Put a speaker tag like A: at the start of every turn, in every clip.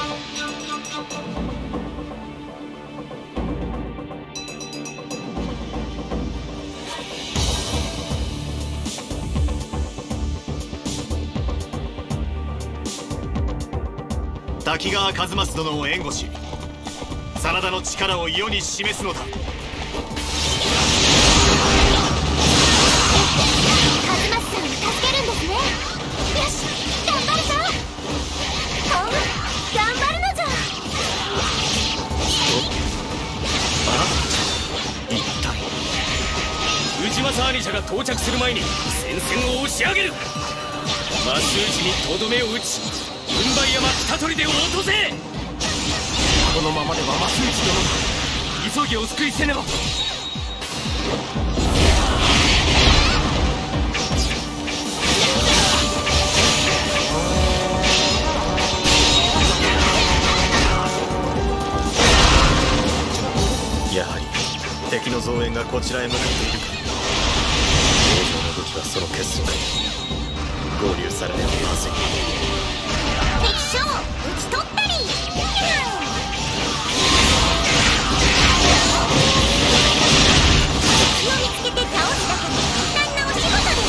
A: 滝川一益殿を援護し、真田の力を世に示すのだ。
B: 一益さんを助けるんですね。よし、頑張るぞ。頑張るのじゃ。
A: 一体
C: 氏政兄者が到着する前に戦線を押し上げる。増内にとどめを打ち、軍配山北砦で落とせ。このままでは増内殿、急ぎお救いせねば。
A: やはり敵の増援がこちらへ向かっているか。北条の武器はその結束。合流されねばまずい。
B: 敵将討ち取ったり。敵を見つけて倒すだけの簡単なお仕事です。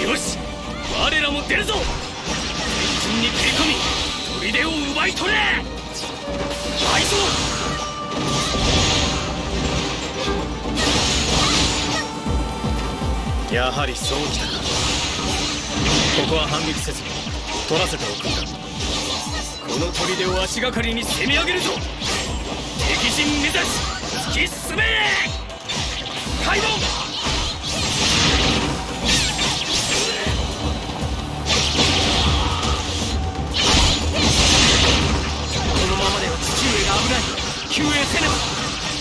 C: よし、我らも出るぞ。敵陣に切り込み砦を奪い取れ。敗走。
A: やはりそうきたか。ここは反撃せず取らせておくんだ。
C: この砦を足がかりに攻め上げるぞ。敵陣目指し突き進め。開門。このままでは父上が危ない。救援せねば。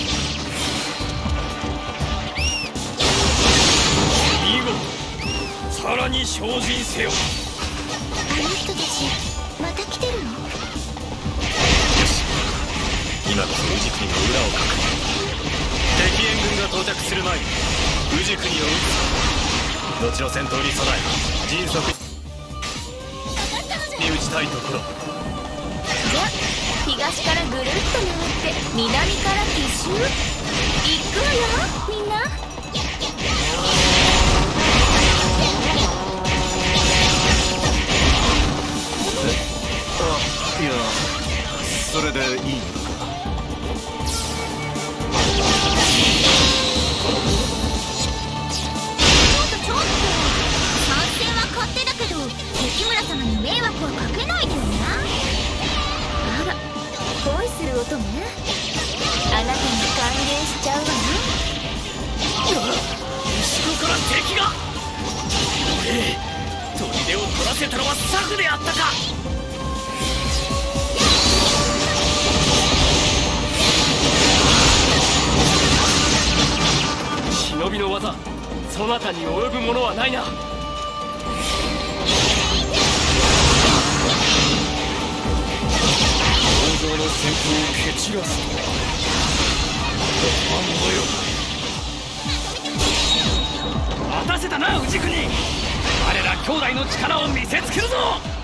C: さらに精進せよ。
B: あの人たちまた来てるの？
A: 今こそ氏国の裏をかく。敵援軍が到着する前に氏国を討つ。後の戦闘に備え迅速に撃ちたいところ。
B: じゃ東からぐるっと回って南から奇襲。行くわよみんな。
A: いや、それでいいのか。
B: ちょっと参戦は勝手だけど敵村様に迷惑はかけないでよな。あら、恋する音ね。あなたに歓迎しちゃうわな。
C: 後ろから敵が。砦を取らせたのは策であったか。忍びの技、そなたに及ぶものはないな。北条の戦闘を蹴散らすとは何のよ。待たせたな氏国。我ら兄弟の力を見せつけるぞ。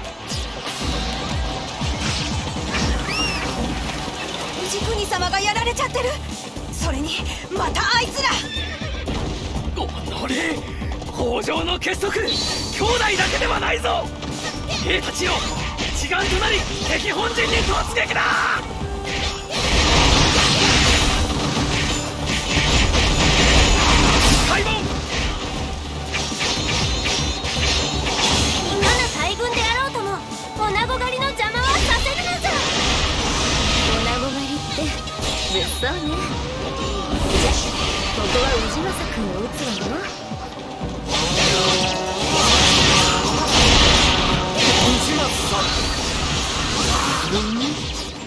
D: 氏国様がやられちゃってる。それにまたあいつら。
C: おのれ、北条の結束、兄弟だけではないぞ。兵たちよ、一丸となり敵本陣に突撃だ。開門。
B: いかな大軍であろうとも女子狩りの邪魔はさせるのじゃ。女子狩りって物騒ね。じゃここは氏政君を撃つわよ。
C: 氏政さん。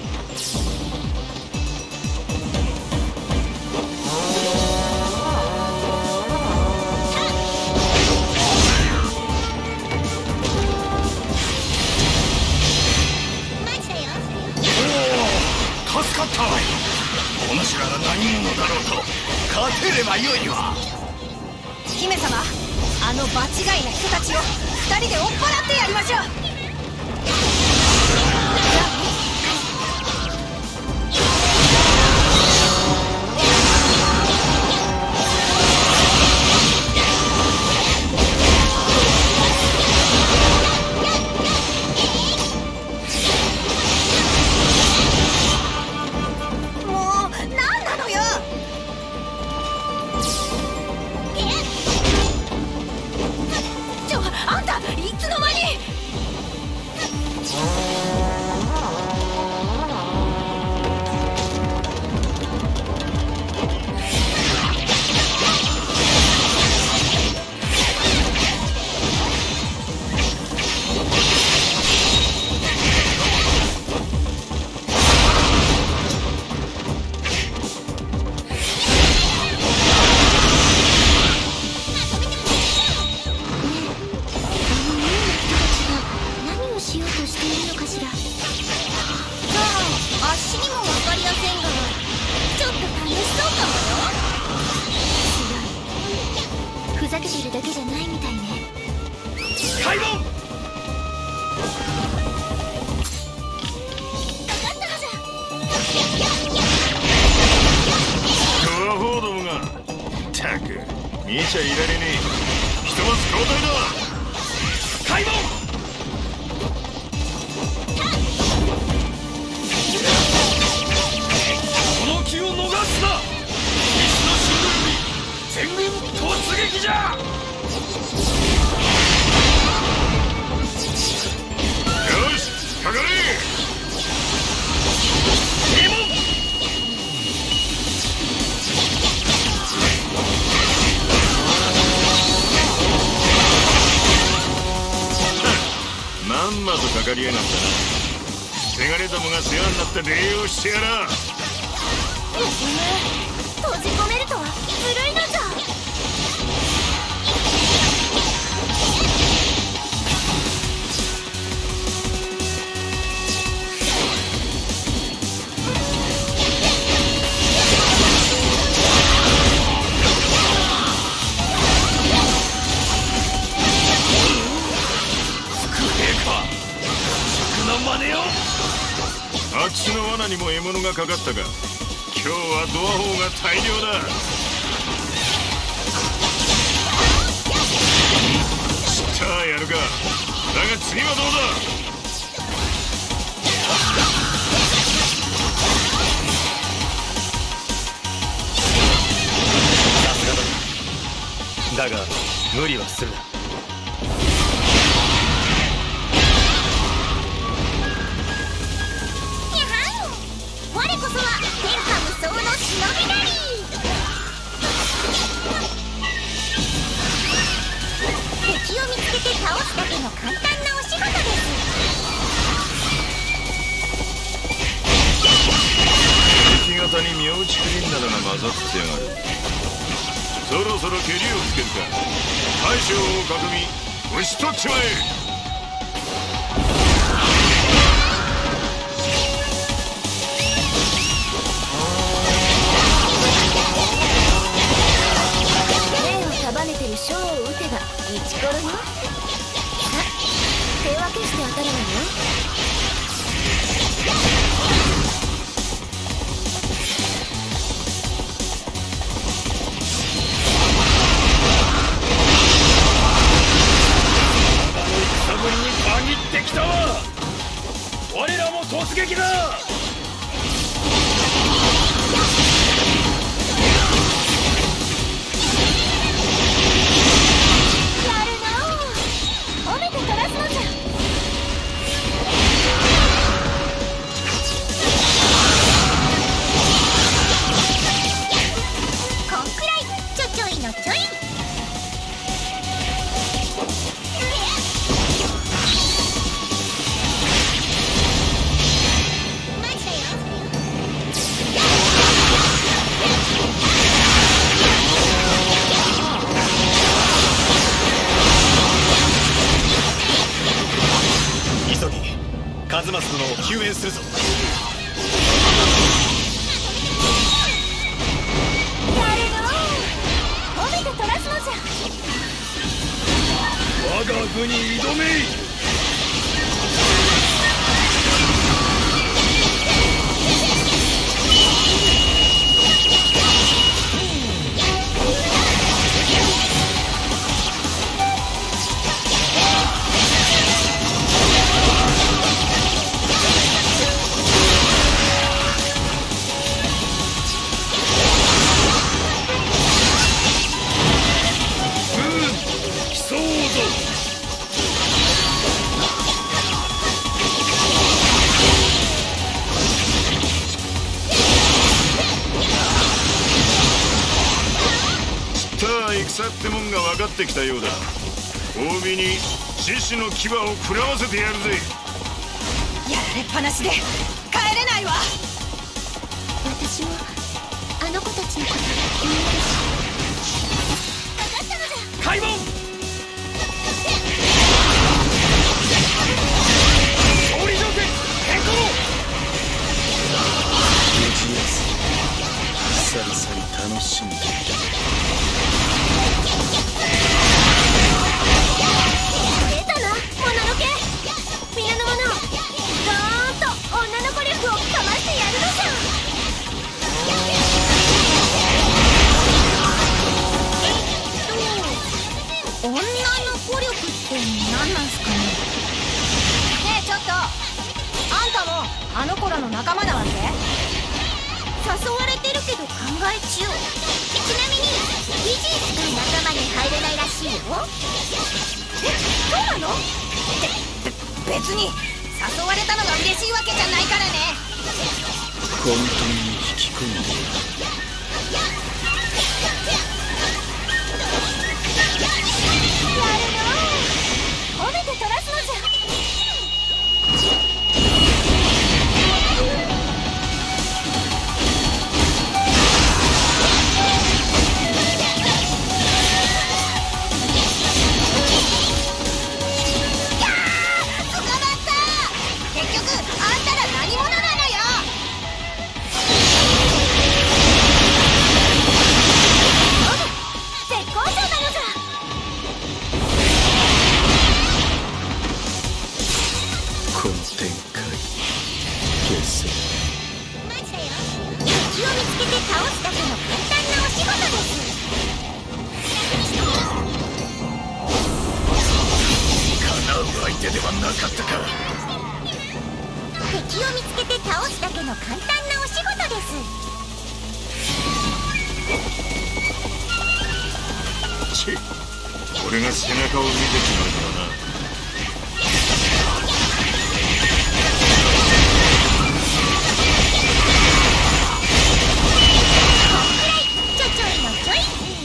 A: 助かったわい。お主らが何者だろうと勝てればよいわ。
D: 姫様、あの場違いな人たちを 2人で追っ払ってやりましょう。
E: 見ちゃいられねえ。ひとまず交代だ。開門。
C: この気を逃すな。西の進軍に全軍突撃じゃ。
E: よし、かかれ。
C: 閉門。
E: まんまとかかりやがったな。せがれどもが世話になって礼をしてやら。
B: 閉じ込めるとはずるいのじゃ。
E: 空き巣の罠にも獲物がかかったが、今日はドア砲が大量だ。さあやるか。だが次はどうだ。
A: さすがだ。だが無理はするな。
B: 敵を見つけて倒すだけの簡単なお仕事です。
E: 敵方に妙竹林などが混ざってやがる。そろそろケリをつけるか。大将を囲み押し取っちまえ。
B: ショーを打てばイチコロよ。さ手分けして当たるわよ。
C: 戦ぶりに限ってきたわ。我らも突撃だ。
A: カズマス殿を救援するぞ。
B: やるの褒めて取らすのじゃ。
C: 我が軍務に挑め。
E: 戦ってもんが分かってきたようだ。褒美に獅子の牙を食らわせてやるぜ。
D: やられっぱなしで帰れないわ。
B: 私もあの子たちのことが気になるし。分かったのだ。
C: 開門。勝利条件変更。
A: 無事やす久々に楽しんでいた。
B: 出たな、モノノケ。皆の者、ドーンと女の子力をかましてやるのじゃ。女の子力って何なんすかね。
D: ねえちょっと、あんたもあの子らの仲間なわけ？
B: 誘われてるけど考え中。ちなみにビジーしか仲間に入れないらしいよ。
D: え、そうなの？別に誘われたのが嬉しいわけじゃないからね。
A: 混沌に引き込んで
B: やるの。褒めて取らすのじゃ。
A: 手ではなかったか。
B: 敵を見つけて倒すだけの簡単なお仕事です。
E: チッ、俺が背中を見てしまうからな。
B: ちょちょいのちょい。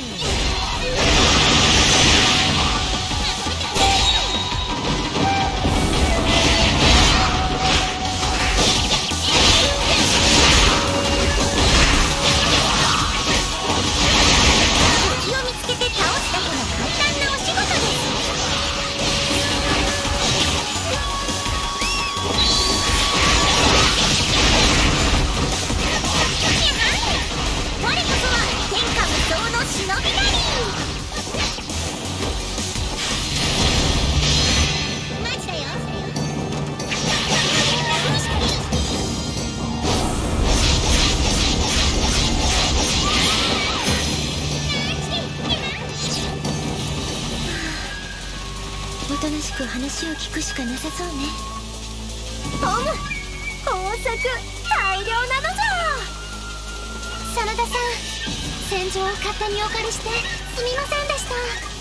B: おとなしく話を聞くしかなさそうね。オム、豊作大量なのじゃ。真田さん、戦場を勝手にお借りしてすみませんでした。